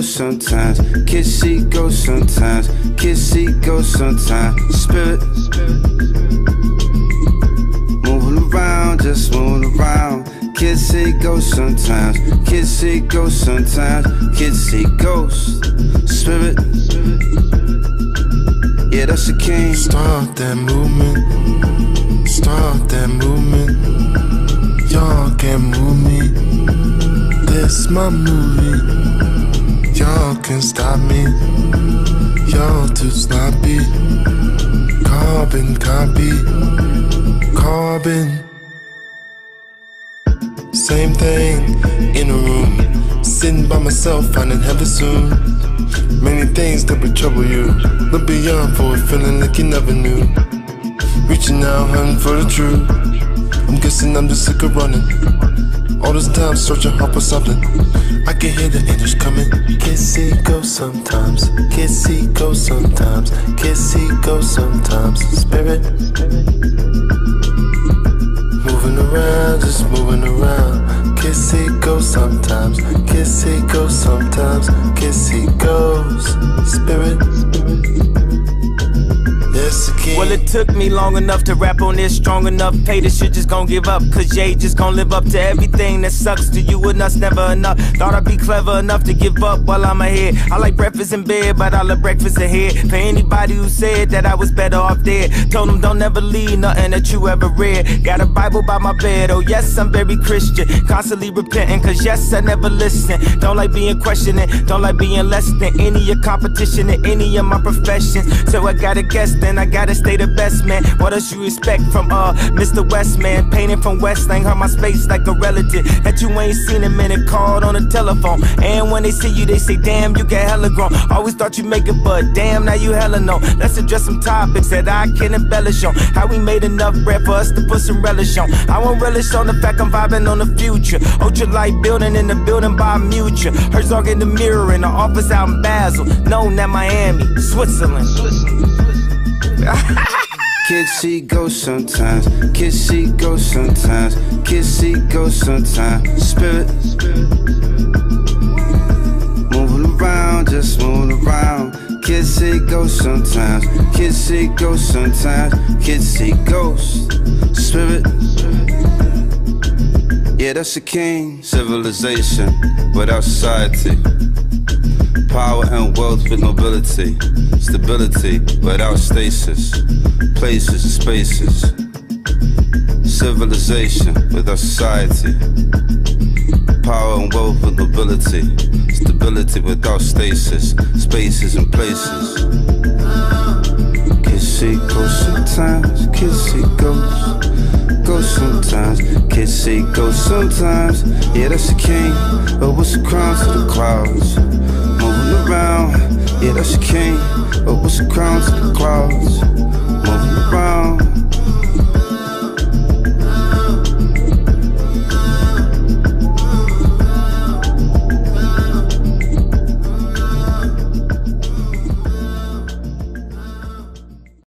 sometimes, kissy go sometimes, kissy go sometimes. Spirit moving around, just moving around. Kissy go sometimes, kissy go sometimes, kissy ghost. Spirit, yeah, that's the king. Start that movement, start that movement. Y'all can't move me, this my movie. Y'all can't stop me, y'all too sloppy. Carbon copy, carbon. Same thing, in a room, sitting by myself, finding heaven soon. Many things that would trouble you, look beyond for it, feeling like you never knew. Reaching out, hunting for the truth. I'm guessing I'm just sick of running. All this time searching hard for something. I can hear the angels coming. Kissy go sometimes, kissy go sometimes, kissy go sometimes. Spirit moving around, just moving around. Kissy go sometimes, kissy go sometimes, kissy goes. Spirit, yes, again. Well, it took me long enough to rap on this, strong enough. Pay this shit, just gon' give up. Cause Jay just gon' live up to everything that sucks to you and us, never enough. Thought I'd be clever enough to give up while I'm ahead. I like breakfast in bed, but I love breakfast ahead. For anybody who said that I was better off dead, told them don't ever leave nothing that you ever read. Got a Bible by my bed, oh yes, I'm very Christian. Constantly repenting, cause yes, I never listen. Don't like being questioning, don't like being less than any of your competition in any of my professions. So I gotta guess, then I gotta stay the best, man. What else you expect from Mr. Westman? Painting from Westland, hurt my space like a relative that you ain't seen a minute, called on the telephone. And when they see you, they say, damn, you get hella grown. Always thought you make it, but damn, now you hella know. Let's address some topics that I can embellish on. How we made enough bread for us to put some relish on. I won't relish on the fact I'm vibing on the future. Ultralight building in the building by Mutual. Herzog in the mirror in the office out in Basel. Known at Miami, Switzerland. Kissy go sometimes, kissy go sometimes, kissy go sometimes. Spirit moving around, just moving around. Kissy go sometimes, kissy go sometimes, kissy ghost. Spirit, yeah, that's the king. Civilization without society. Power and wealth with nobility. Stability without stasis. Places and spaces. Civilization without society. Power and wealth with nobility. Stability without stasis. Spaces and places. Kissy goes sometimes, kissy goes. Go sometimes, kissy go sometimes. Yeah, that's the king. Oh, what's the crown to the clouds? Moving around, yeah, that's the king. Oh, what's the crown to the clouds?